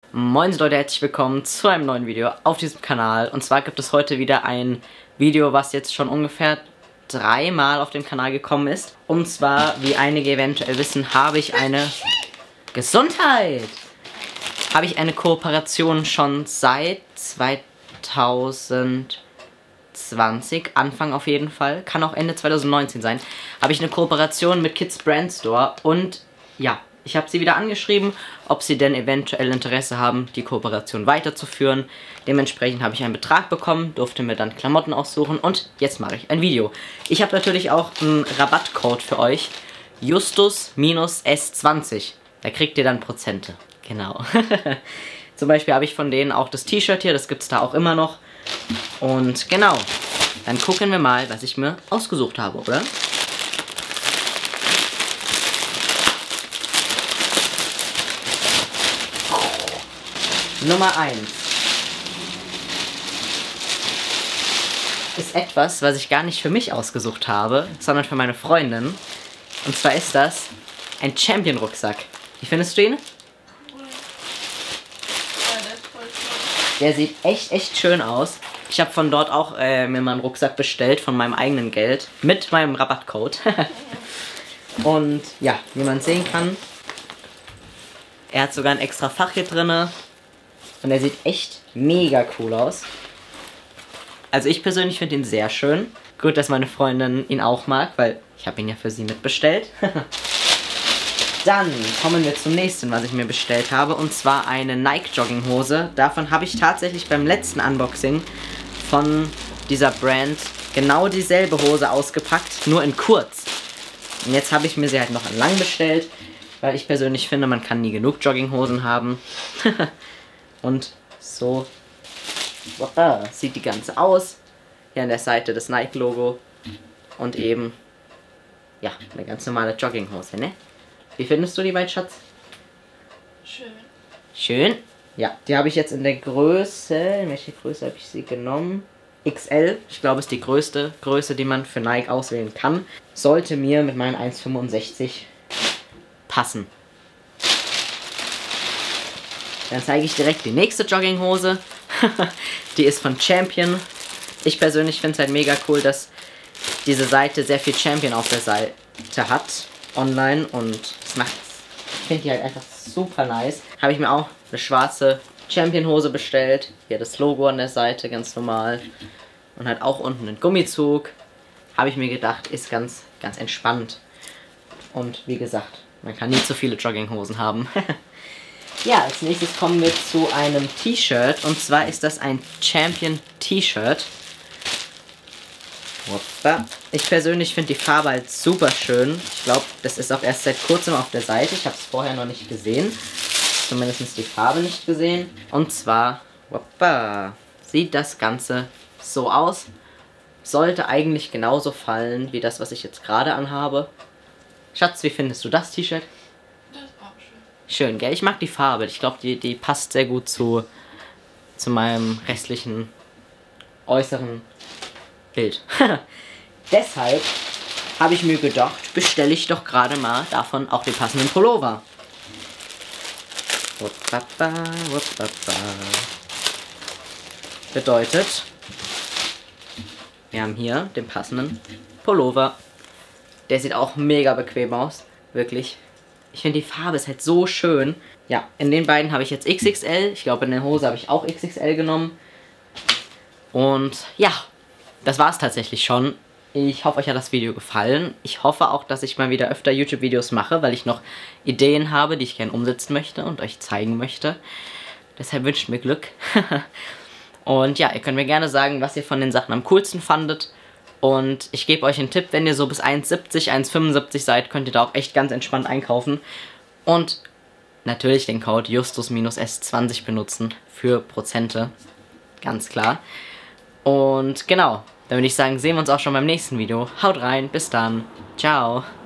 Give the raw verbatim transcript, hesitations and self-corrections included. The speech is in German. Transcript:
Moin Leute, herzlich willkommen zu einem neuen Video auf diesem Kanal. Und zwar gibt es heute wieder ein Video, was jetzt schon ungefähr dreimal auf dem Kanal gekommen ist. Und zwar, wie einige eventuell wissen, habe ich eine Gesundheit! Habe ich eine Kooperation schon seit zweitausendzwanzig, Anfang auf jeden Fall, kann auch Ende zweitausendneunzehn sein, habe ich eine Kooperation mit Kids Brand Store und ja, ich habe sie wieder angeschrieben, ob sie denn eventuell Interesse haben, die Kooperation weiterzuführen. Dementsprechend habe ich einen Betrag bekommen, durfte mir dann Klamotten aussuchen und jetzt mache ich ein Video. Ich habe natürlich auch einen Rabattcode für euch, Justus S zwanzig. Da kriegt ihr dann Prozente. Genau. Zum Beispiel habe ich von denen auch das T-Shirt hier, das gibt es da auch immer noch. Und genau, dann gucken wir mal, was ich mir ausgesucht habe, oder? Nummer eins ist etwas, was ich gar nicht für mich ausgesucht habe, sondern für meine Freundin. Und zwar ist das ein Champion-Rucksack. Wie findest du ihn? Der sieht echt, echt schön aus. Ich habe von dort auch äh, mir mal einen Rucksack bestellt, von meinem eigenen Geld, mit meinem Rabattcode. Und ja, wie man sehen kann, er hat sogar ein extra Fach hier drinne. Und er sieht echt mega cool aus. Also ich persönlich finde ihn sehr schön. Gut, dass meine Freundin ihn auch mag, weil ich habe ihn ja für sie mitbestellt. Dann kommen wir zum nächsten, was ich mir bestellt habe. Und zwar eine Nike Jogginghose. Davon habe ich tatsächlich beim letzten Unboxing von dieser Brand genau dieselbe Hose ausgepackt, nur in kurz. Und jetzt habe ich mir sie halt noch in lang bestellt, weil ich persönlich finde, man kann nie genug Jogginghosen haben. Und so wow, sieht die ganze aus. Hier an der Seite das Nike-Logo. Und eben, ja, eine ganz normale Jogginghose, ne? Wie findest du die beiden, Schatz? Schön. Schön? Ja, die habe ich jetzt in der Größe, in welche Größe habe ich sie genommen? X L, ich glaube, ist die größte Größe, die man für Nike auswählen kann. Sollte mir mit meinen eins Komma fünfundsechzig passen. Dann zeige ich direkt die nächste Jogginghose. Die ist von Champion. Ich persönlich finde es halt mega cool, dass diese Seite sehr viel Champion auf der Seite hat. Online. Und es macht, ich finde die halt einfach super nice. Habe ich mir auch eine schwarze Champion-Hose bestellt. Hier das Logo an der Seite, ganz normal. Und halt auch unten einen Gummizug. Habe ich mir gedacht, ist ganz, ganz entspannt. Und wie gesagt, man kann nie zu viele Jogginghosen haben. Ja, als nächstes kommen wir zu einem T-Shirt. Und zwar ist das ein Champion T-Shirt. Ich persönlich finde die Farbe halt super schön. Ich glaube, das ist auch erst seit kurzem auf der Seite. Ich habe es vorher noch nicht gesehen. Zumindest die Farbe nicht gesehen. Und zwar woppa, sieht das Ganze so aus. Sollte eigentlich genauso fallen wie das, was ich jetzt gerade anhabe. Schatz, wie findest du das T-Shirt? Schön, gell? Ich mag die Farbe. Ich glaube, die, die passt sehr gut zu, zu meinem restlichen äußeren Bild. Deshalb habe ich mir gedacht, bestelle ich doch gerade mal davon auch den passenden Pullover. Wuppapa, wuppapa. Bedeutet, wir haben hier den passenden Pullover. Der sieht auch mega bequem aus. Wirklich. Ich finde, die Farbe ist halt so schön. Ja, in den beiden habe ich jetzt X X L. Ich glaube, in der Hose habe ich auch X X L genommen. Und ja, das war es tatsächlich schon. Ich hoffe, euch hat das Video gefallen. Ich hoffe auch, dass ich mal wieder öfter YouTube-Videos mache, weil ich noch Ideen habe, die ich gerne umsetzen möchte und euch zeigen möchte. Deshalb wünscht mir Glück. Und ja, ihr könnt mir gerne sagen, was ihr von den Sachen am coolsten fandet. Und ich gebe euch einen Tipp, wenn ihr so bis eins siebzig, eins fünfundsiebzig seid, könnt ihr da auch echt ganz entspannt einkaufen. Und natürlich den Code Justus S zwanzig benutzen für Prozente. Ganz klar. Und genau, dann würde ich sagen, sehen wir uns auch schon beim nächsten Video. Haut rein, bis dann. Ciao.